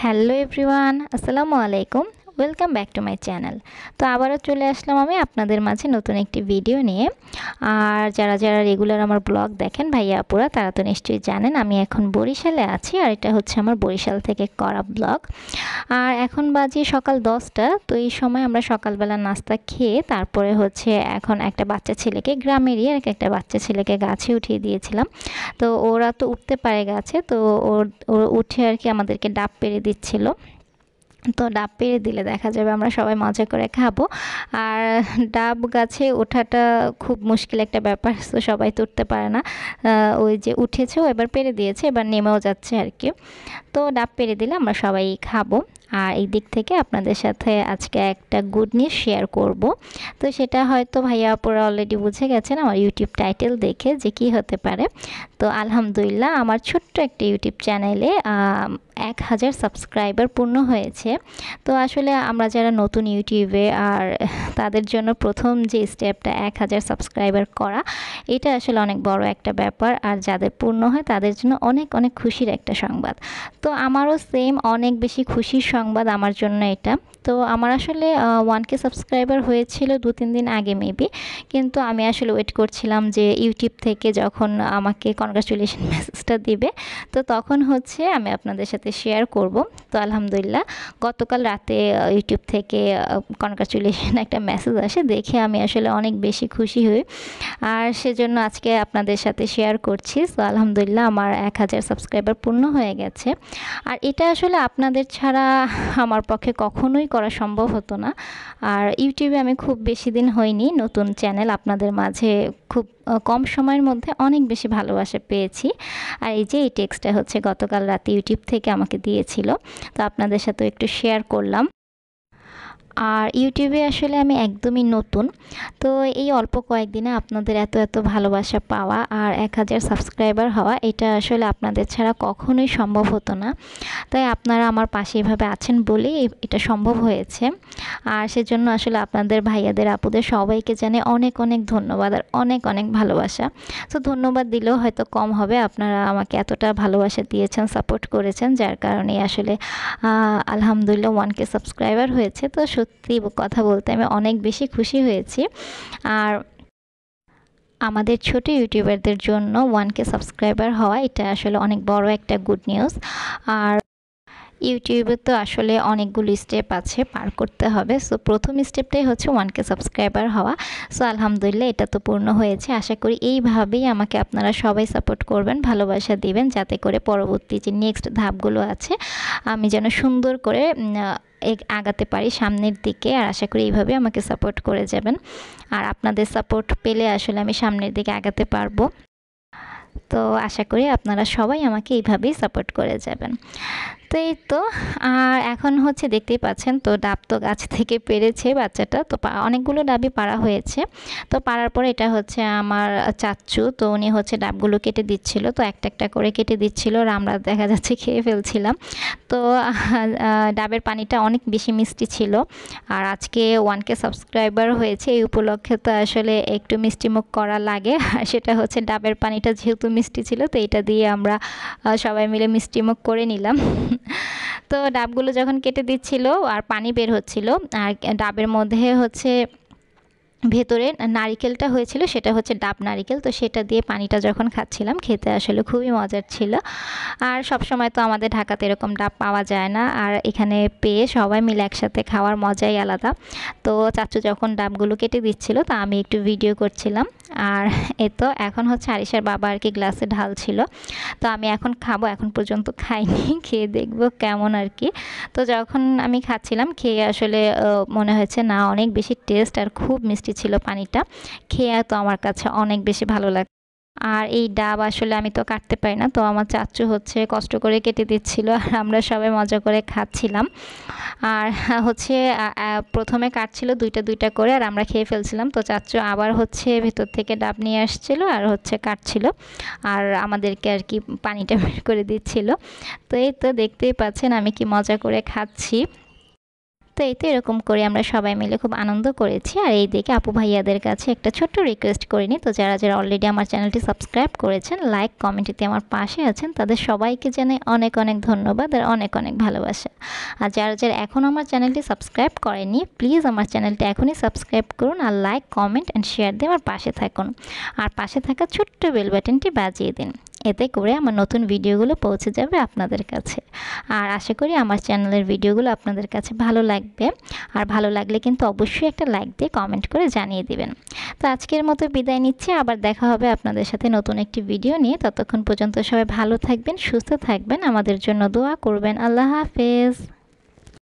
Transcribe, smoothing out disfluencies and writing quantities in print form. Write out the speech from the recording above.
Hello everyone, আসসালামু আলাইকুম। Welcome back to my channel. তো আবারও চলে আসলাম আমি আপনাদের মাঝে নতুন একটি ভিডিও নিয়ে। আর যারা রেগুলার আমার ব্লগ দেখেন ভাইয়া আপুরা, তারা তো নিশ্চয়ই জানেন আমি এখন বরিশালে আছি, আর এটা হচ্ছে আমার বরিশাল থেকে করা ব্লগ। আর এখন বাজে সকাল 10টা। তো এই সময় আমরা সকালবেলা নাস্তা খেয়ে তারপরে হচ্ছে এখন একটা বাচ্চা ছেলেকে, গ্রামেরই আর একটা বাচ্চা ছেলেকে গাছে উঠিয়ে দিয়েছিলাম। তো ওরা তো উঠতে পারে গাছে, তো ওর উঠে আর কি আমাদেরকে ডাব পেড়ে দিচ্ছিল। তো ডাব পেড়ে দিলে দেখা যাবে আমরা সবাই মজা করে খাবো। আর ডাব গাছে ওঠাটা খুব মুশকিল একটা ব্যাপার, তো সবাই তো উঠতে পারে না। ওই যে উঠেছেও, এবার পেড়ে দিয়েছে, এবার নেমেও যাচ্ছে আর কি। তো ডাব পেড়ে দিলে আমরা সবাই খাবো। আর এই দিক থেকে আপনাদের সাথে আজকে একটা গুড নিউজ শেয়ার করব। তো সেটা হয়তো ভাইয়া আপুরা অলরেডি বুঝে গেছেন আমার ইউটিউব টাইটেল দেখে যে কী হতে পারে। তো আলহামদুলিল্লাহ আমার ছোট্ট একটা ইউটিউব চ্যানেলে 1000 সাবস্ক্রাইবার পূর্ণ হয়েছে। তো আসলে আমরা যারা নতুন ইউটিউবে, আর তাদের জন্য প্রথম যে স্টেপটা 1000 সাবস্ক্রাইবার করা, এটা আসলে অনেক বড় একটা ব্যাপার। আর যাদের পূর্ণ হয় তাদের জন্য অনেক অনেক খুশির একটা সংবাদ। তো আমারও সেম অনেক বেশি খুশির সংবাদ আমার জন্য এটা। তো আমার আসলে 1K সাবস্ক্রাইবার হয়েছিল 2-3 দিন আগে মেবি, কিন্তু আমি আসলে ওয়েট করছিলাম যে ইউটিউব থেকে যখন আমাকে কনগ্রাচুলেশন মেসেজটা দিবে, তো তখন হচ্ছে আমি আপনাদের সাথে শেয়ার করব। তো আলহামদুলিল্লাহ গতকাল রাতে ইউটিউব থেকে কনগ্রাচুলেশন একটা মেসেজ আসে, দেখে আমি আসলে অনেক বেশি খুশি হই। আর সেজন্য আজকে আপনাদের সাথে শেয়ার করছি। তো আলহামদুলিল্লাহ আমার 1000 সাবস্ক্রাইবার পূর্ণ হয়ে গেছে। আর এটা আসলে আপনাদের ছাড়া আমার পক্ষে কখনোই করা সম্ভব হতো না। আর ইউটিউবে আমি খুব বেশি দিন হয়নি নতুন চ্যানেল, আপনাদের মাঝে খুব কম সময়ের মধ্যে অনেক বেশি ভালোবাসা পেয়েছি। আর এই যে এই টেক্সটটা হচ্ছে গতকাল রাতে ইউটিউব থেকে আমাকে দিয়েছিল, তো আপনাদের সাথেও একটু শেয়ার করলাম। আর ইউটিউবে আসলে আমি একদমই নতুন। তো এই অল্প কয়েকদিনে আপনাদের এত এত ভালোবাসা পাওয়া আর 1000 সাবস্ক্রাইবার হওয়া, এটা আসলে আপনাদের ছাড়া কখনোই সম্ভব হতো না। তাই আপনারা আমার পাশে এভাবে আছেন বলেই এটা সম্ভব হয়েছে। আর সেজন্য আসলে আপনাদের ভাইয়াদের আপুদের সবাইকে জানে অনেক অনেক ধন্যবাদ আর অনেক অনেক ভালোবাসা। তো ধন্যবাদ দিলেও হয়তো কম হবে, আপনারা আমাকে এতটা ভালোবাসা দিয়েছেন, সাপোর্ট করেছেন, যার কারণে আসলে আলহামদুলিল্লাহ 1K সাবস্ক্রাইবার হয়েছে। তো সত্যি কথা বলতে আমি অনেক বেশি খুশি হয়েছি। আর আমাদের ছোট ইউটিউবারদের জন্য 1K সাবস্ক্রাইবার হওয়া, এটা আসলে অনেক বড় একটা গুড নিউজ। আর ইউটিউবে তো আসলে অনেকগুলো স্টেপ আছে, পার করতে হবে। সো প্রথম স্টেপটাই হচ্ছে 1K সাবস্ক্রাইবার হওয়া। সো আলহামদুলিল্লাহ এটা তো পূর্ণ হয়েছে। আশা করি এইভাবেই আমাকে আপনারা সবাই সাপোর্ট করবেন, ভালোবাসা দিবেন, যাতে করে পরবর্তী যে নেক্সট ধাপগুলো আছে আমি যেন সুন্দর করে আগাতে পারি সামনের দিকে। আর আশা করি এইভাবে আমাকে সাপোর্ট করে যাবেন। আর আপনাদের সাপোর্ট পেলে আসলে আমি সামনের দিকে আগাতে পারবো। তো আশা করি আপনারা সবাই আমাকে এইভাবেই সাপোর্ট করে যাবেন। তো এই তো। আর এখন হচ্ছে দেখতেই পাচ্ছেন, তো ডাব তো গাছ থেকে পেরেছে বাচ্চাটা, তো অনেকগুলো ডাবই পাড়া হয়েছে। তো পাড়ার পরে এটা হচ্ছে আমার চাচ্চু, তো উনি হচ্ছে ডাবগুলো কেটে দিচ্ছিল, তো একটা একটা করে কেটে দিচ্ছিল, আর আমরা দেখা যাচ্ছে খেয়ে ফেলছিলাম। তো ডাবের পানিটা অনেক বেশি মিষ্টি ছিল। আর আজকে 1K সাবস্ক্রাইবার হয়েছে, এই উপলক্ষে তো আসলে একটু মিষ্টিমুখ করা লাগে। আর সেটা হচ্ছে ডাবের পানিটা যেহেতু মিষ্টি ছিল, তো এটা দিয়ে আমরা সবাই মিলে মিষ্টিমুখ করে নিলাম। তো ডাবগুলো যখন কেটে দিচ্ছিল আর পানি বের হচ্ছিল, আর ডাবের মধ্যে হচ্ছে ভেতরে নারিকেলটা হয়েছিল, সেটা হচ্ছে ডাব নারিকেল, তো সেটা দিয়ে পানিটা যখন খাচ্ছিলাম, খেতে আসলে খুবই মজার ছিল। আর সব সময় তো আমাদের ঢাকাতে এরকম ডাব পাওয়া যায় না, আর এখানে পেয়ে সবাই মিলে একসাথে খাওয়ার মজাই আলাদা। তো চাচু যখন ডাবগুলো কেটে দিচ্ছিল, তা আমি একটু ভিডিও করছিলাম। আর এ তো এখন হচ্ছে আরিশার বাবা আর কি গ্লাসে ঢালছিল। তো আমি এখন খাবো, এখন পর্যন্ত খাইনি, খেয়ে দেখবো কেমন আর কি। তো যখন আমি খাচ্ছিলাম, খেয়ে আসলে মনে হয়েছে না অনেক বেশি টেস্ট আর খুব মিষ্টি ছিল পানিটা। খেয়ে তো আমার কাছে অনেক বেশি ভালো লাগে। আর এই ডাব আসলে আমি তো কাটতে পারি না, তো আমার চাচ্চু হচ্ছে কষ্ট করে কেটে দিচ্ছিল, আর আমরা সবাই মজা করে খাচ্ছিলাম। আর হচ্ছে প্রথমে কাটছিল দুইটা দুইটা করে, আর আমরা খেয়ে ফেলছিলাম। তো চাচ্চু আবার হচ্ছে ভেতর থেকে ডাব নিয়ে আসছিল আর হচ্ছে কাটছিল, আর আমাদেরকে আর কি পানিটা বের করে দিচ্ছিল। তো এই তো দেখতেই পাচ্ছেন আমি কি মজা করে খাচ্ছি। তো এই তো এরকম করে আমরা সবাই মিলে খুব আনন্দ করেছি। আর এই দিকে আপু ভাইয়াদের কাছে একটা ছোট্ট রিকোয়েস্ট করে নিই। তো যারা যারা অলরেডি আমার চ্যানেলটি সাবস্ক্রাইব করেছেন, লাইক কমেন্টে আমার পাশে আছেন, তাদের সবাইকে জানাই অনেক অনেক ধন্যবাদ আর অনেক অনেক ভালোবাসা। আর যারা যারা এখনও আমার চ্যানেলটি সাবস্ক্রাইব করেনি, প্লিজ আমার চ্যানেলটি এখনই সাবস্ক্রাইব করুন আর লাইক কমেন্ট অ্যান্ড শেয়ার দিয়ে আমার পাশে থাকুন। আর পাশে থাকা ছোট্ট বেল বাটনটি বাজিয়ে দিন, এতে করে আমার নতুন ভিডিওগুলো পৌঁছে যাবে আপনাদের কাছে। আর আশা করি আমার চ্যানেলের ভিডিওগুলো আপনাদের কাছে ভালো লাগবে। আর ভালো লাগলে কিন্তু অবশ্যই একটা লাইক দিয়ে কমেন্ট করে জানিয়ে দিবেন। তো আজকের মতো বিদায় নিচ্ছি, আবার দেখা হবে আপনাদের সাথে নতুন একটি ভিডিও নিয়ে। ততক্ষণ পর্যন্ত সবাই ভালো থাকবেন, সুস্থ থাকবেন, আমাদের জন্য দোয়া করবেন। আল্লাহ হাফেজ।